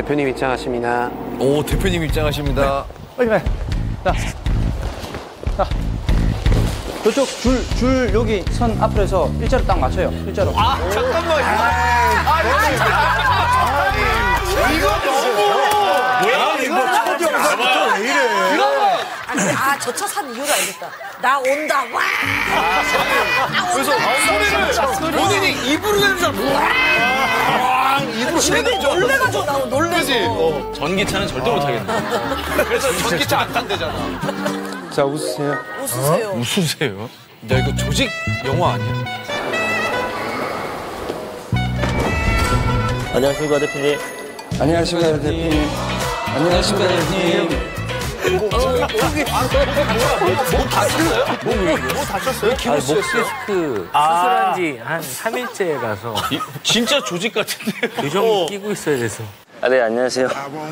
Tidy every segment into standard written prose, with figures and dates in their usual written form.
대표님 입장하십니다. 오, 대표님 입장하십니다. 빨리 빨리. 자. 저쪽 줄 여기 선 앞에서 일자로 딱 맞춰요. 일자로. 아, 잠깐만. 이거 너무. 뭐야, 이거 처음부터 왜 이래? 저 차 산 이유를 알겠다. 나 온다. 와. 그래서 소리를 본인이 입으로 내는 줄 알고. 입으로 내는 줄 알고. 놀래가지고 나오고 놀래서. 전기차는 절대 못하겠네. 그래서 전기차 안 탄대잖아. 자, 웃으세요. 웃으세요. 웃으세요? 야, 이거 조직 영화 아니야? 안녕하십니까, 대표님. 안녕하십니까, 대표님. 안녕하십니까, 대표님. 목 다쳤어요? 목 다쳤어요? 기분 목 디스크 수술한 지 한 3일째라서 진짜 조직 같은데. 교정 끼고 있어야 돼서. 네, 안녕하세요.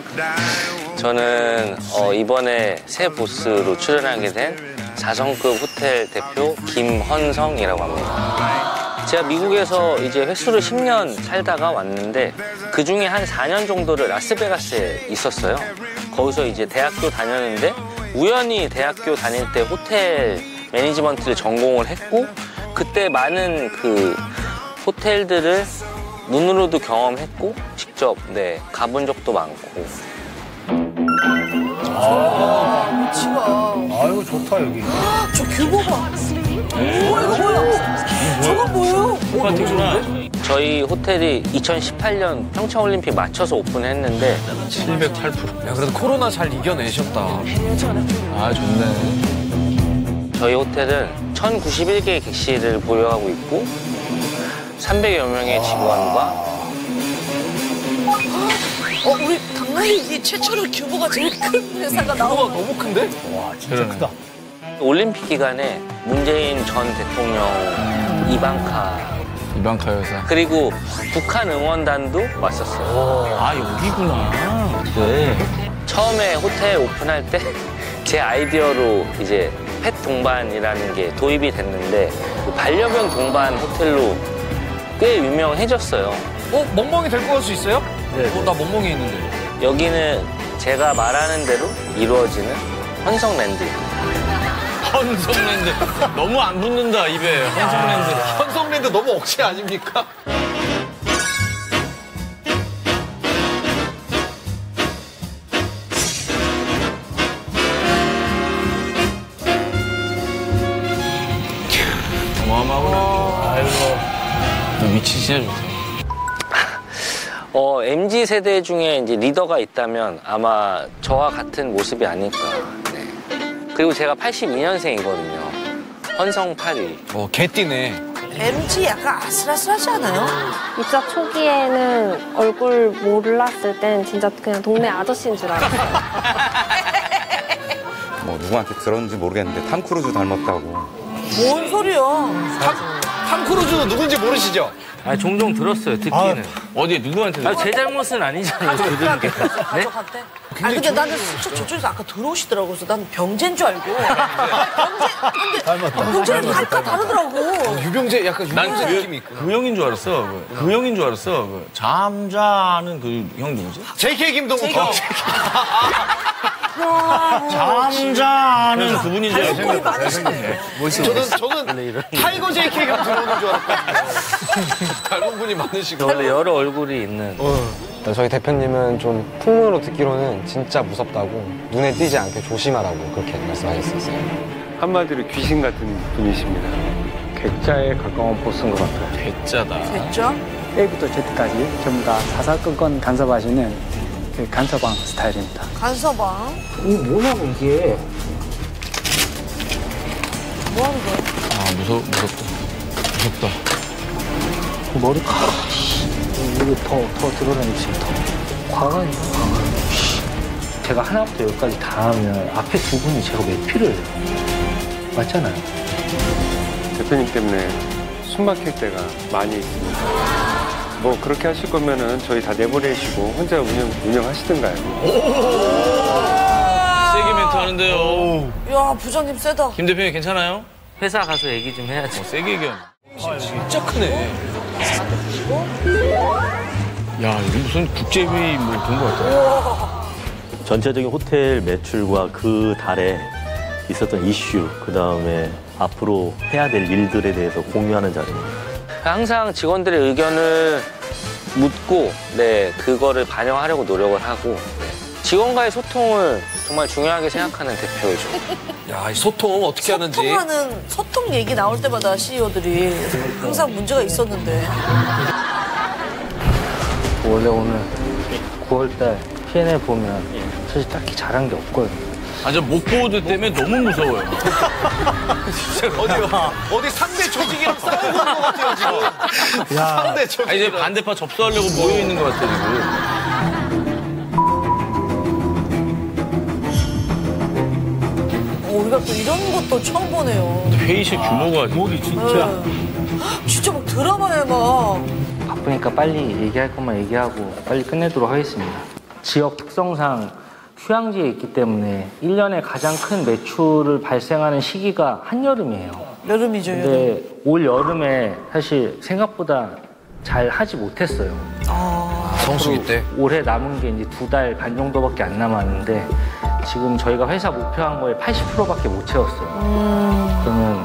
저는 이번에 새 보스로 출연하게 된 4성급 호텔 대표 김헌성이라고 합니다. 제가 미국에서 이제 횟수로 10년 살다가 왔는데 그 중에 한 4년 정도를 라스베가스에 있었어요. 거기서 이제 대학교 다녔는데 우연히 대학교 다닐 때 호텔 매니지먼트를 전공을 했고 그때 많은 그 호텔들을 눈으로도 경험했고 직접 가본 적도 많고. 치가. 아이고 좋다 여기. 저 규모 봐. 우와 이거 뭐야? 저건 뭐예요? 똑같구나. 저희 호텔이 2018년 평창올림픽 맞춰서 오픈했는데 708%. 야, 그래도 코로나 잘 이겨내셨다. 아, 좋네. 저희 호텔은 1091개의 객실을 보유하고 있고 300여 명의 직원과 우리 당나귀 최초로 규모가 제일 큰 회사가 나오고. 너무 큰데? 와 진짜 크다. 올림픽 기간에 문재인 전 대통령 이방카 여사. 그리고 북한 응원단도 왔었어요. 아, 여기구나. 네. 처음에 호텔 오픈할 때 제 아이디어로 이제 펫 동반이라는 게 도입이 됐는데 그 반려견 동반 호텔로 꽤 유명해졌어요. 멍멍이 데리고 갈 수 있어요? 네. 나 멍멍이 있는데. 여기는 제가 말하는 대로 이루어지는 헌성랜드. 헌성랜드. 너무 안 붙는다, 입에. 헌성랜드. 현성랜드 너무 억지 아닙니까? 어마어마하구나. 아이고. 위치 진짜 좋다. MZ 세대 중에 이제 리더가 있다면 아마 저와 같은 모습이 아닐까. 네. 그리고 제가 82년생이거든요. 헌성 8위. 개띠네. MG 약간 아슬아슬하지 않아요? 입사 초기에는 얼굴 몰랐을 땐 진짜 그냥 동네 아저씨인 줄 알았어요. 뭐 누구한테 들었는지 모르겠는데 탐 크루즈 닮았다고. 뭔 소리야? 탐 크루즈 누군지 모르시죠? 아, 종종 들었어요, 듣기는. 어디에, 누구한테? 제 잘못은 아니잖아요, 들은 게. 네? 아니 근데 나는 저쪽에서 아까 들어오시더라고. 그래서 나는 병재인 줄 알고. 병재는 아까 다르더라고. 유병재, 약간 난 유병재 느낌이 있구나. 그 형인 줄 알았어. 그 형인 줄 알았어. 그 잠자는 그 형 누구지? JK 김동국. 잠자는 그분인 줄 알았어. 꼴이 많으시네. 저는 타이거 JK 형 들어오는 줄 알았거든요. 닮은 분이 많으시고. 원래 여러 얼굴이 있는. 저희 대표님은 좀 풍문으로 듣기로는 진짜 무섭다고 눈에 띄지 않게 조심하라고 그렇게 말씀하셨었어요. 한마디로 귀신 같은 분이십니다. 괴짜에 가까운 보스인 것 같아요. 괴짜다. 됐죠? A부터 Z까지 전부 다 사사건건 간섭하시는 그 간서방 스타일입니다. 간서방. 뭐냐고 이게. 뭐 하는 거야? 아, 무섭다. 무섭다. 머리카락. 이게 더 드러내는 지금 더. 과간이야, 과간. 제가 하나부터 열까지 다 하면 앞에 두 분이 제가 몇 피를 맞잖아요. 대표님 때문에 숨 막힐 때가 많이 있습니다. 뭐 그렇게 하실 거면은 저희 다 내보내시고 혼자 운영하시든가요. 세게 멘트 하는데요. 야 부장님 세다. 김 대표님 괜찮아요? 회사 가서 얘기 좀 해야지. 세게 얘기하네. 진짜 크네. 야, 이게 무슨 국제회의 뭐 그런 것 같아. 전체적인 호텔 매출과 그 달에 있었던 이슈, 그 다음에 앞으로 해야 될 일들에 대해서 공유하는 자리입니다. 항상 직원들의 의견을 묻고, 네, 그거를 반영하려고 노력을 하고, 직원과의 소통을 정말 중요하게 생각하는 대표죠. 야, 이 소통 어떻게 하는지. 소통 얘기 나올 때마다 CEO들이 항상 문제가 있었는데. 원래 오늘 9월달 P&L 보면 사실 딱히 잘한 게 없거든요. 아, 저 목보드 때문에 너무 무서워요. 어디 상대 조직이랑 싸우고 있는 것 같아요, 지금. 상대 조직. 아, 이제 반대파 접수하려고 모여 있는 것 같아, 지금. 우리가 또 이런 것도 처음 보네요. 회의실 규모가 진짜. 진짜 막 드라마에 막. 바쁘니까 빨리 얘기할 것만 얘기하고 빨리 끝내도록 하겠습니다. 지역 특성상 휴양지에 있기 때문에 1년에 가장 큰 매출을 발생하는 시기가 한여름이에요. 여름이죠, 여름. 근데 올 여름에 사실 생각보다 잘 하지 못했어요. 성수기 때? 올해 남은 게 이제 2달 반 정도밖에 안 남았는데 지금 저희가 회사 목표한 거에 80%밖에 못 채웠어요. 그러면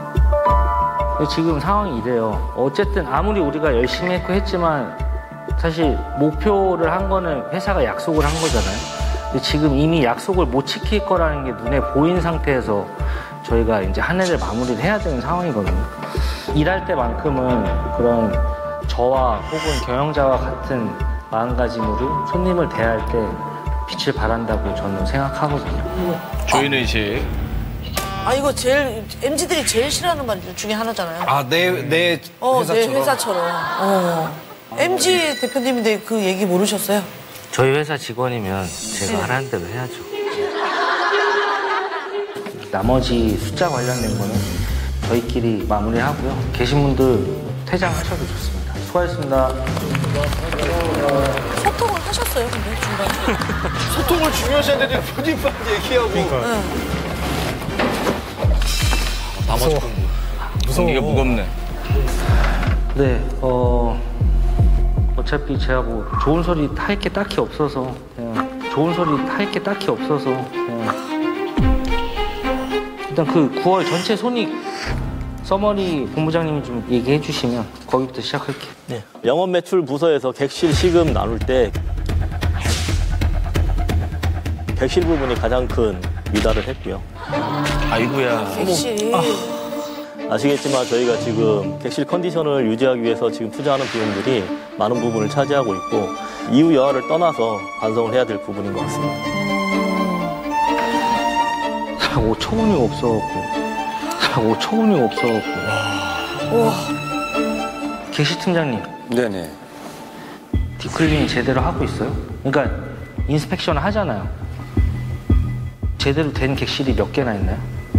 지금 상황이 이래요. 어쨌든 아무리 우리가 열심히 했지만 사실 목표를 한 거는 회사가 약속을 한 거잖아요. 근데 지금 이미 약속을 못 지킬 거라는 게 눈에 보인 상태에서 저희가 이제 한 해를 마무리를 해야 되는 상황이거든요. 일할 때만큼은 그런 저와 혹은 경영자와 같은 마음가짐으로 손님을 대할 때 빛을 발한다고 저는 생각하거든요. 조인 의식. 이거 제일 MZ들이 제일 싫어하는 말 중에 하나잖아요. 아, 내 회사처럼. 내 회사처럼. MZ 대표님인데 그 얘기 모르셨어요? 저희 회사 직원이면 제가 하라는 대로 해야죠. 나머지 숫자 관련된 거는 저희끼리 마무리하고요. 계신 분들 퇴장하셔도 좋습니다. 수고하셨습니다. 소통을 하셨어요, 근데 중간에? 소통을 중요시하는데 표님만 얘기하고. 나머지 무서워. 이게 무겁네. 네, 어차피 제가 뭐 좋은 소리 할 게 딱히 없어서 그냥 일단 그 9월 전체 손익 서머리 본부장님이 좀 얘기해 주시면 거기부터 시작할게요. 네. 영업 매출 부서에서 객실 시급 나눌 때 객실 부분이 가장 큰 미달을 했고요. 아이고야. 객실. 아시겠지만 저희가 지금 객실 컨디션을 유지하기 위해서 지금 투자하는 비용들이 많은 부분을 차지하고 있고 이후 여하를 떠나서 반성을 해야 될 부분인 것 같습니다. 5천원이 없어갖고. 와. 객실 팀장님. 네네. 디클리닝 제대로 하고 있어요? 그러니까 인스펙션을 하잖아요. 제대로 된 객실이 몇 개나 있나요?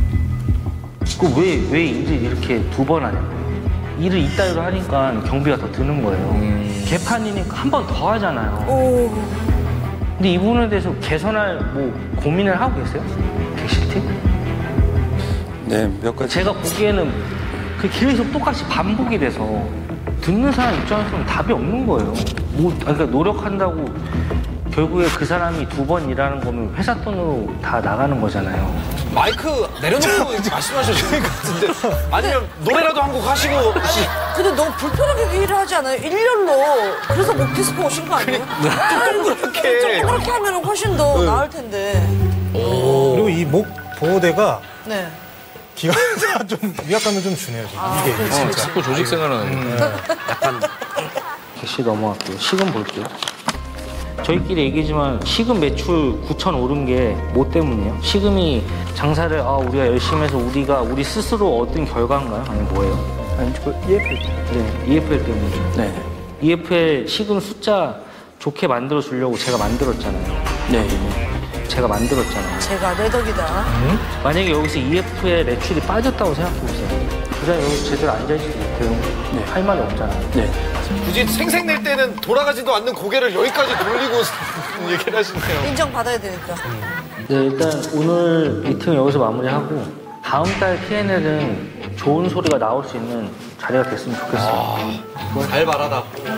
왜 일을 이렇게 2번 하냐? 일을 이따위로 하니까 경비가 더 드는 거예요. 개판이니까 한 번 더 하잖아요. 근데 이 부분에 대해서 개선할 뭐 고민을 하고 계세요? 객실팀? 네, 몇 가지. 제가 보기에는 그 계속 똑같이 반복이 돼서 듣는 사람 입장에서는 답이 없는 거예요. 그러니까 노력한다고 결국에 그 사람이 2번 일하는 거면 회사 돈으로 다 나가는 거잖아요. 마이크 내려놓고 말씀하셔도 될 것 같은데. 아니면 노래라도 한 곡 하시고. 근데 너무 불편하게 일을 하지 않아요? 일렬로. 그래서 목디스크 오신 거 아니에요? 좀 그렇게 하면 훨씬 더 나을 텐데. 그리고 이 목 보호대가 네. 기관사 좀 위압감을 좀 주네요. 이게 진짜. 자꾸 조직 생활하는. 약간 객실 넘어갈게요. 시금 볼게요. 저희끼리 얘기지만 시금 매출 9천 오른 게 뭐 때문이에요? 시금이 장사를 우리가 열심히 해서 우리 스스로 얻은 결과인가요? 아니면 뭐예요? 아니, 저 EFL. 네, EFL 때문에. 네. EFL 시금 숫자 좋게 만들어 주려고 제가 만들었잖아요. 네. 제가 만들었잖아요. 제가 내 덕이다. 만약에 여기서 EFL 매출이 빠졌다고 생각해보세요. 그 사람이 여기 제대로 앉아있지 못해요. 네. 할 말이 없잖아요. 네. 굳이 생색낼 때는 돌아가지도 않는 고개를 여기까지 돌리고 얘기를 하시네요. 인정받아야 되니까. 네, 일단 오늘 미팅 여기서 마무리하고 다음 달 P&L은 좋은 소리가 나올 수 있는 자리가 됐으면 좋겠어요. 잘 말하다.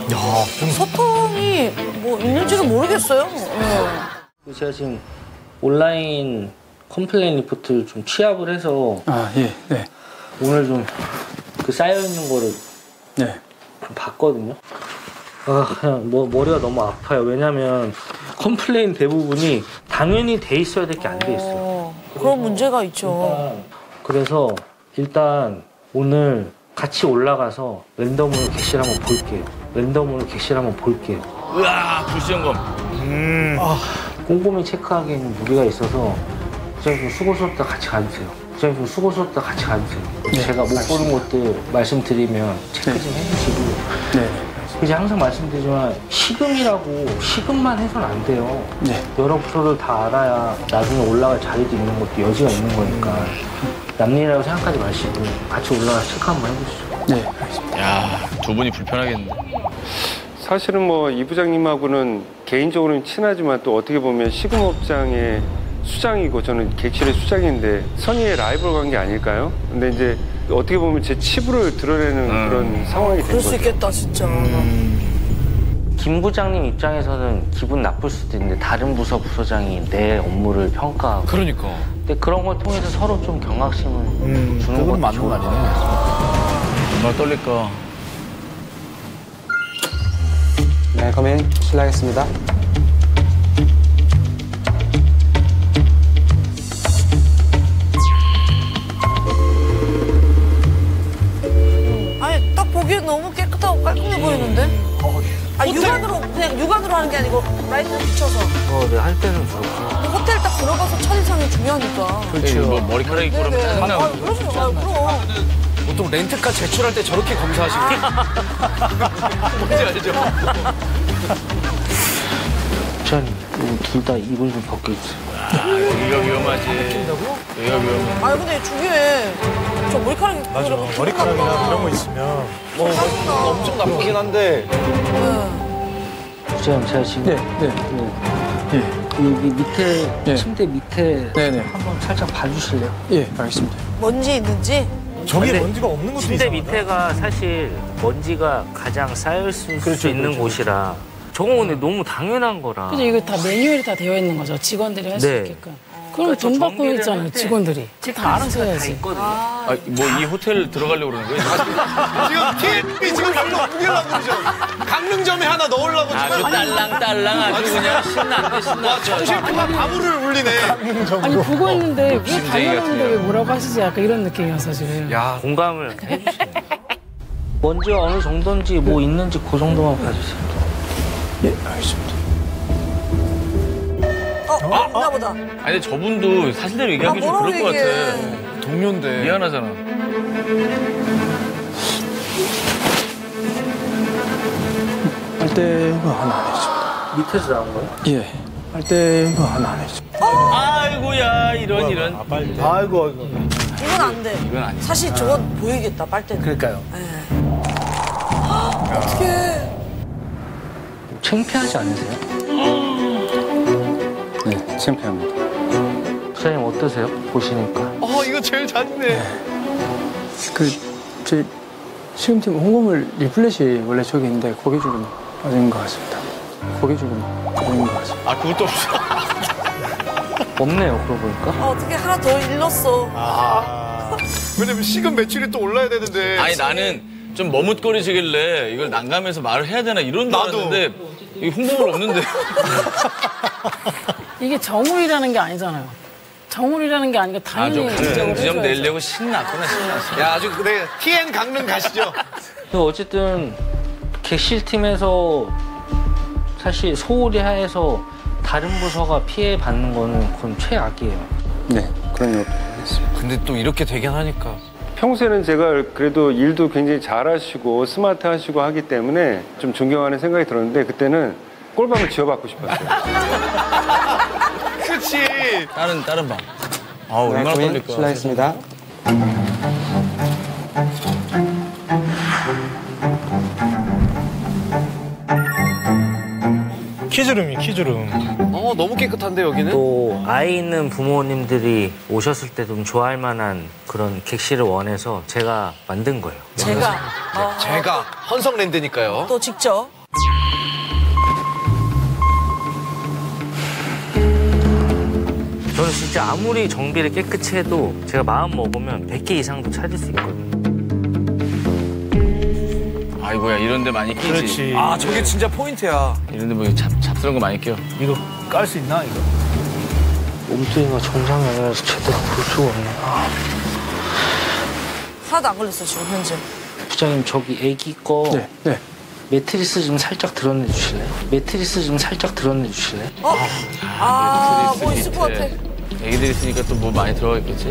소통이 뭐 있는지는 모르겠어요. 제가 지금 온라인 컴플레인 리포트를 좀 취합을 해서 오늘 좀 그 쌓여있는 거를 좀 봤거든요. 그냥 머리가 너무 아파요. 왜냐면 컴플레인 대부분이 당연히 돼 있어야 될 게 안 돼 있어요. 그런 문제가 있죠. 그래서 일단 오늘 같이 올라가서 랜덤으로 객실 한번 볼게요. 으아, 불시점검. 꼼꼼히 체크하기에는 무리가 있어서 부장님 수고스럽다 같이 가주세요. 제가 못 보는 것들 말씀드리면 체크 좀 해주시고. 이제 항상 말씀드리지만 시금만 해서는 안 돼요. 여러 부서를 다 알아야 나중에 올라갈 자리도 있는 것도 여지가 있는 거니까 남일이라고 생각하지 마시고 같이 올라가서 체크 한번 해보시죠. 야, 두 분이 불편하겠는데. 사실은 뭐 이 부장님하고는 개인적으로는 친하지만 또 어떻게 보면 시금업장의 수장이고 저는 객실의 수장인데 선의의 라이벌 관계 아닐까요? 근데 이제 어떻게 보면 제 치부를 드러내는 그런 상황이 된 그럴 거죠. 수 있겠다 진짜. 김 부장님 입장에서는 기분 나쁠 수도 있는데 다른 부서장이 내 업무를 평가하고. 그러니까. 근데 그런 걸 통해서 서로 좀 경각심을 주는 것도 맞는 좋을 것 말이네. 같아요. 얼마나 떨릴까. 네, 그러면 실례하겠습니다. 아니 딱 보기엔 너무 깨끗하고 깔끔해 보이는데? 육안으로 하는 게 아니고 라이트 비춰서. 네, 할 때는 그렇고. 근데 호텔 딱 들어가서 첫인상이 중요하니까. 그렇죠. 뭐 머리카락이 그러면 짜증나고. 그러죠. 그럼. 보통 렌트카 제출할 때 저렇게 검사하시고. 뭔지 알죠? 부장님, 둘 다 이불 좀 벗겨주세요. 여기가 위험하지. 여기가 위험해. 아니 근데 주위에 저 머리카락이 머리카락이나 이런 거 있으면 엄청 나쁘긴 한데. 부장님, 제가 지금 여기 밑에 침대 밑에 한번 살짝 봐주실래요? 알겠습니다. 먼지 있는지. 저기에 먼지가 없는 것도 침대 이상하다. 밑에가 사실 먼지가 가장 쌓일 수 있는 곳이라 저거 근데 너무 당연한 거라. 그죠, 이거 다 매뉴얼이 다 되어 있는 거죠. 직원들이 할 수 있게끔. 그럼 그러니까 돈 받고 정리를 있잖아요, 할 때 직원들이. 다 알아서 해야지. 뭐 이 호텔 들어가려고 그러는 거예요? 지금 TNB 지금 별로 옮기려고 그러죠. 강릉점에 하나 넣으려고 지금. 아주 딸랑딸랑 아주 그냥 신나. 정셰프가 가물을 울리네. 아니, 보고 있는데 왜 욕심쟁이 달라는데 같아요. 왜 뭐라고 하시지? 약간 이런 느낌이어서 지금. 야, 공감을 해주시네. 먼지가 어느 정도인지 뭐 있는지 그 정도만 봐주세요. 알겠습니다. 있나 보다. 아니 근데 저분도 사실대로 얘기하기 좀 뭐라고 그럴 것 얘기해. 같아. 동료인데. 미안하잖아. 빨대가 하나 안 해줍니다. 밑에서 나온 거예요? 빨대가 하나 안 해줍니다. 아이고야 이런. 아이고. 이건 안 돼. 이건 아니지. 사실 저건 보이겠다, 빨대는. 그러니까요. 어떡해. 창피하지 않으세요? 네, 창피합니다. 부장님 어떠세요? 보시니까. 이거 제일 잔인해. 제 시금팀 홍보물 리플렛이 원래 저기 있는데 거기 조금 빠진 것 같습니다. 아 그것도 없어. 없네요, 그러고 보니까. 어떻게 하나 더 일렀어. 왜냐면 시금 매출이 또 올라야 되는데. 아니 나는 좀 머뭇거리시길래 이걸 난감해서 말을 해야 되나 이런 줄 나도. 알았는데 이 홍보물 없는데. 이게 정울이라는 게 아니잖아요. 정울이라는 게 아니라 당연히 아주 인정을 강릉지점 해줘야지. 내려고 신났구나. 야, 아주 그래. TN 강릉 가시죠. 어쨌든 객실팀에서 사실 소홀히 해서 다른 부서가 피해받는 거는 그건 최악이에요. 네, 그런 것도 하겠습니다. 근데 또 이렇게 되긴 하니까. 평소에는 제가 그래도 일도 굉장히 잘하시고 스마트하시고 하기 때문에 좀 존경하는 생각이 들었는데 그때는 꼴방을 지어받고 싶었어요. 그치. 다른 방. 얼마나 떨릴까. 실례하겠습니다. 키즈룸이 키즈룸. 너무 깨끗한데 여기는? 또 아이 있는 부모님들이 오셨을 때 좀 좋아할 만한 그런 객실을 원해서 제가 만든 거예요. 제가 헌성랜드니까요. 또 직접. 저는 진짜 아무리 정비를 깨끗이 해도 제가 마음 먹으면 100개 이상도 찾을 수 있거든요. 아이고야, 이런 데 많이 끼지. 그렇지. 아, 저게 진짜 포인트야. 이런 데 뭐 잡스러운 거 많이 껴. 이거 깔 수 있나, 이거? 몸뚱이가 정상이라서 제대로 볼 수가 없네. 하나도 안 걸렸어, 지금 현재. 부장님, 저기 애기 거 네. 매트리스 좀 살짝 드러내 주실래요? 매트리스 좀 살짝 드러내 주실래요? 뭐 있을 것 같아. 애기들 있으니까 또 뭐 많이 들어가겠지?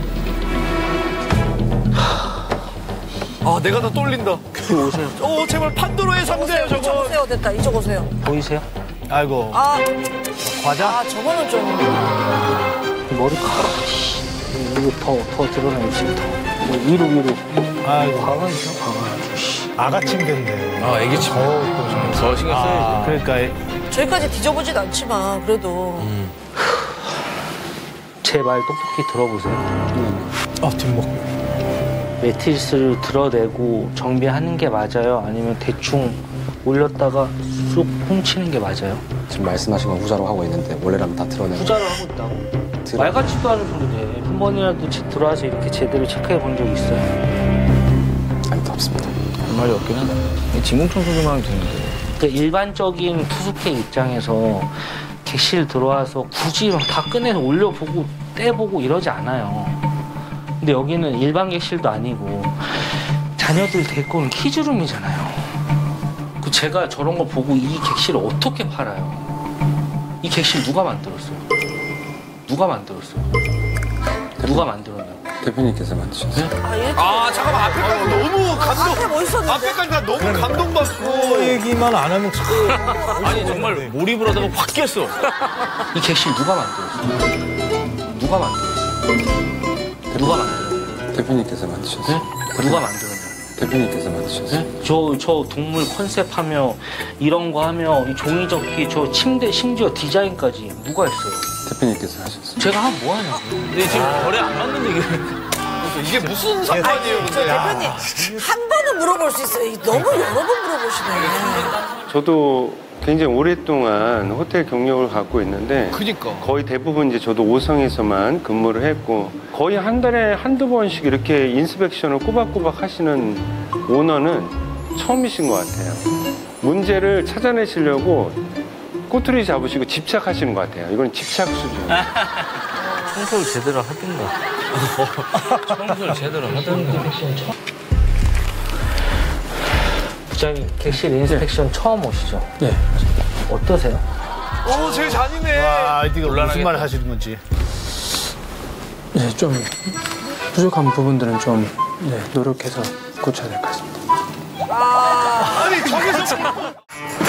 내가 더 떨린다. 오세요. 제발 판도로의 상자예요, 이쪽 저거. 오세요, 됐다. 이쪽 오세요. 보이세요? 아이고. 과자? 저거는 좀. 머리카락. 이거 더 드러내 주세요, 더. 위로. 아이고. 과가 있어, 과가. 아가 침대인데. 애기 침. 더 신경 써야지. 그러니까. 저기까지 뒤져보진 않지만, 그래도. 제 말 똑똑히 들어보세요. 뒷목. 매트리스를 드러내고 정비하는 게 맞아요? 아니면 대충 올렸다가 쑥 훔치는 게 맞아요? 지금 말씀하신 건 후자로 하고 있는데 원래라면 다 드러내고. 후자로 하고 있다고? 말 같지도 않은 소리네. 한 번이라도 들어와서 이렇게 제대로 체크해 본 적 있어요? 아니, 없습니다. 할 말이 없긴 하다. 진공 청소기만 하면 되는데. 그러니까 일반적인 투숙객 입장에서 객실 들어와서 굳이 막 다 꺼내서 올려보고 떼보고 이러지 않아요. 근데 여기는 일반 객실도 아니고 자녀들 데리고 온 키즈룸이잖아요. 제가 저런 거 보고 이 객실을 어떻게 팔아요? 이 객실 누가 만들었어요? 누가 만들었어요? 누가 만들었냐고? 대표님께서 만드셨어요. 잠깐만, 앞에까지 너무 감동. 앞에 뭐 있었는데? 앞에까지 나 너무 감동받고. 얘기만 안 하면 아니, 정말 몰입을 하다가 확 깼어. 이 객실 누가 만들었어요? 누가 만들었어요? 누가 만들었어요? 대표님께서 만드셨어요. 누가 만들었냐고? 대표님께서 만드셨어요. 저 동물 컨셉하며 이런 거 하며 이 종이접기 저 침대 심지어 디자인까지 누가 했어요? 대표님께서 하셨어요. 제가 하면 뭐 하냐고. 근데 지금 거래 안 맞는 얘기. 이게 무슨 상관이에요, 근데. 대표님, 한 번은 물어볼 수 있어요. 너무 여러 번 물어보시네. 저도 굉장히 오랫동안 호텔 경력을 갖고 있는데 거의 대부분 이제 저도 5성에서만 근무를 했고 거의 한 달에 한두 번씩 이렇게 인스펙션을 꼬박꼬박 하시는 오너는 처음이신 것 같아요. 문제를 찾아내시려고 꼬투리 잡으시고 집착하시는 것 같아요. 이건 집착 수준. 청소를 제대로 하든가. 청소를 제대로 하든가. 부장님, 객실 인스펙션 처음 오시죠? 네. 어떠세요? 제일 잔인해. 와, 이거 무슨 말 하시는 건지. 네, 좀 부족한 부분들은 좀 노력해서 고쳐야 될 것 같습니다. 아니, 저기서.